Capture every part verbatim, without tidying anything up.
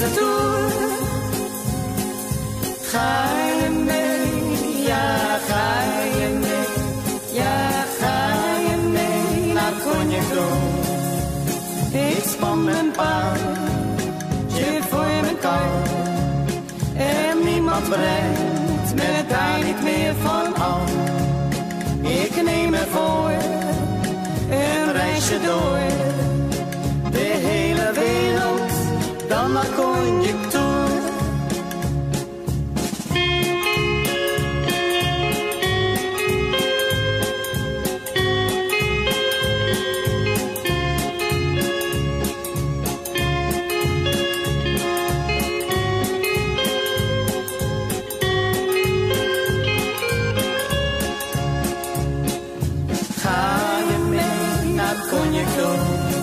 deze tour. Ga je mee, ja ga je mee, ja ga je mee naar Cognacq. Ik span mijn paardje voor mijn kar en niemand brengt me daar niet meer van af. Ik neem me voor een reisje door de hele wereld, dan naar Cognacq toe. Ga je mee naar Cognacq toe?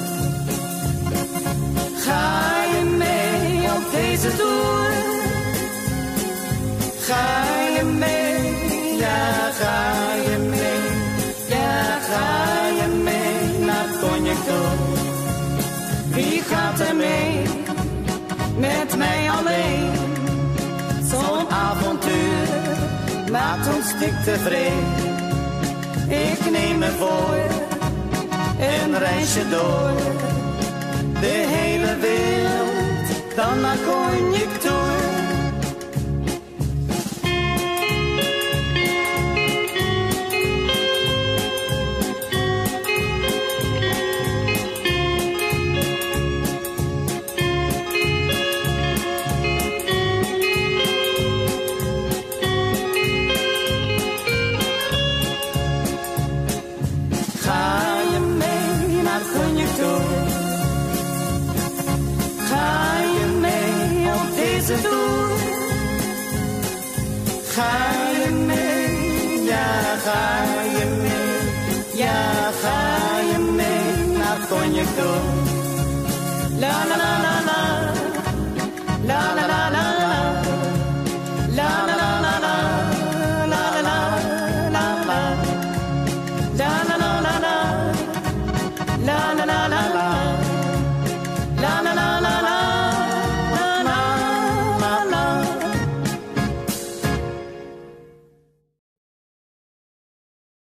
Ga je mee op deze tour? Ga je mee, ja ga je mee, ja ga je mee naar Cognacq toe? Wie gaat er mee met mij alleen? Zo'n avontuur maakt ons dik tevreden. Ik neem me voor een reisje door de hele wereld, dan naar Cognacq toe. Cognacq toe. Ga je mee op deze tour? Ga je mee, ja ga je mee, ja ga je mee naar Cognacq toe. La la la la.